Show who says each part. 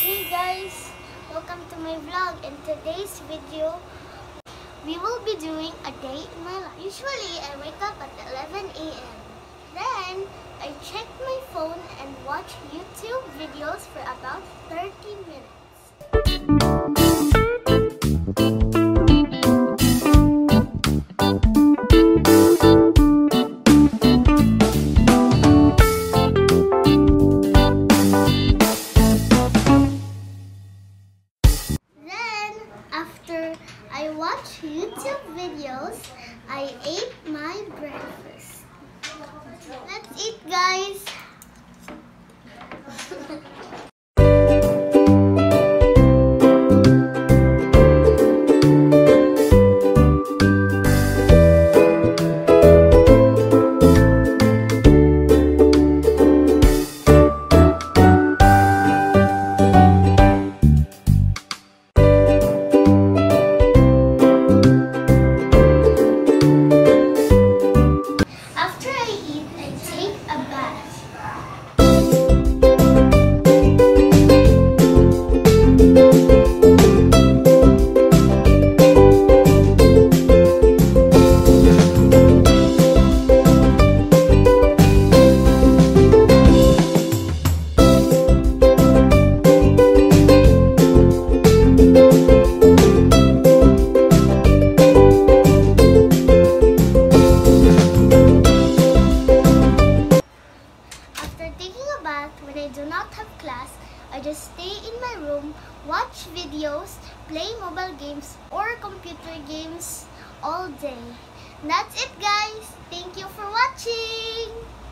Speaker 1: Hey guys, welcome to my vlog. In today's video, we will be doing a day in my life. Usually, I wake up at 11 a.m. Then, I check my phone and watch YouTube videos for about 30 minutes. After I watch YouTube videos, I ate my breakfast. Let's eat, guys! When I do not have class, I just stay in my room, watch videos, play mobile games or computer games all day. That's it, guys. Thank you for watching.